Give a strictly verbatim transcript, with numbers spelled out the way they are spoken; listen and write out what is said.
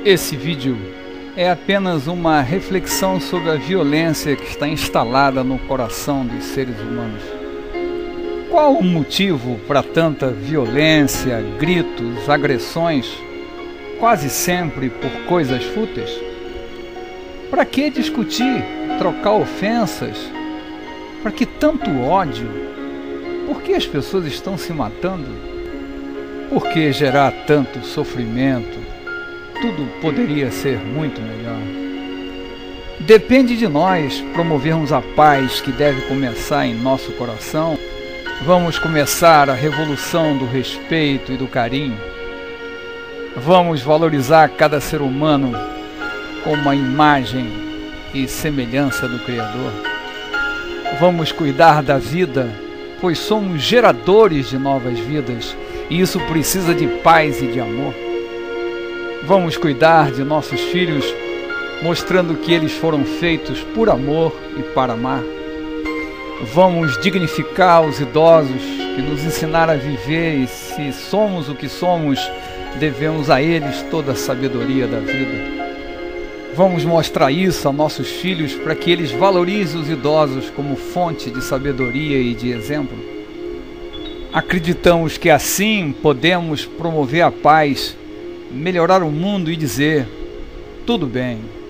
Esse vídeo é apenas uma reflexão sobre a violência que está instalada no coração dos seres humanos. Qual o motivo para tanta violência, gritos, agressões, quase sempre por coisas fúteis? Para que discutir, trocar ofensas? Para que tanto ódio? Por que as pessoas estão se matando? Por que gerar tanto sofrimento? Tudo poderia ser muito melhor. Depende de nós promovermos a paz que deve começar em nosso coração. Vamos começar a revolução do respeito e do carinho. Vamos valorizar cada ser humano como a imagem e semelhança do Criador. Vamos cuidar da vida, pois somos geradores de novas vidas, e isso precisa de paz e de amor. Vamos cuidar de nossos filhos, mostrando que eles foram feitos por amor e para amar. Vamos dignificar os idosos que nos ensinaram a viver, e se somos o que somos, devemos a eles toda a sabedoria da vida. Vamos mostrar isso a nossos filhos para que eles valorizem os idosos como fonte de sabedoria e de exemplo. Acreditamos que assim podemos promover a paz, melhorar o mundo e dizer: tudo bem.